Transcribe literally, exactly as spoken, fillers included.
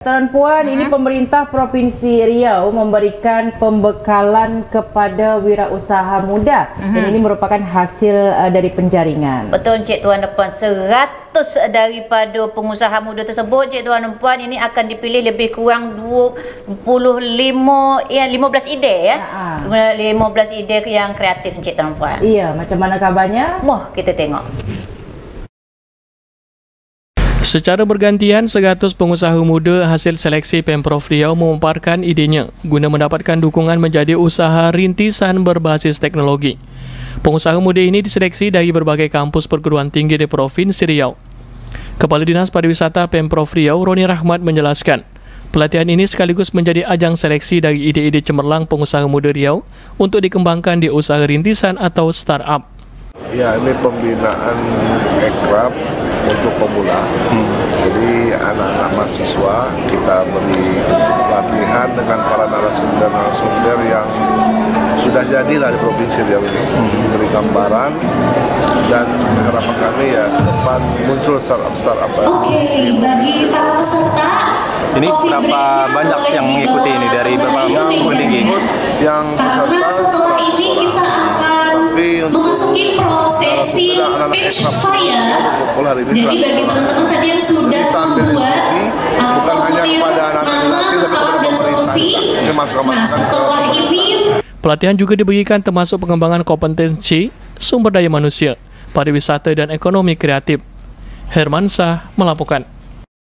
Tuan Puan, hmm. ini pemerintah Provinsi Riau memberikan pembekalan kepada wirausaha muda hmm. dan ini merupakan hasil uh, dari penjaringan. Betul Cik Tuan dan Puan, seratus daripada pengusaha muda tersebut Cik Tuan dan Puan ini akan dipilih lebih kurang dua puluh lima ya lima belas ide ya. Ha. lima belas ide yang kreatif Cik Tuan dan Puan. Iya, macam mana kabarnya? Moh kita tengok. Secara bergantian, seratus pengusaha muda hasil seleksi Pemprov Riau memaparkan idenya guna mendapatkan dukungan menjadi usaha rintisan berbasis teknologi. Pengusaha muda ini diseleksi dari berbagai kampus perguruan tinggi di Provinsi Riau. Kepala Dinas Pariwisata Pemprov Riau, Roni Rahmat menjelaskan, pelatihan ini sekaligus menjadi ajang seleksi dari ide-ide cemerlang pengusaha muda Riau untuk dikembangkan di usaha rintisan atau startup. Ya, ini pembinaan ekrab untuk pemula. Hmm. Jadi anak-anak mahasiswa kita beri pelatihan dengan para narasumber-narasumber yang sudah jadilah di Provinsi Riau ini, hmm. beri gambaran dan harapan kami ya ke depan muncul startup-startup. Oke, okay, bagi para peserta ini berapa banyak yang mengikuti ini dari berapa perguruan tinggi? Yang karena setelah ini kita akan memasuki prosesi pitch fire. Jadi bagi teman-teman tadi yang sudah membuat uh, formulir nama, masalah dan solusi, nah setelah ini pelatihan juga diberikan termasuk pengembangan kompetensi sumber daya manusia, pariwisata dan ekonomi kreatif. Hermansyah melaporkan.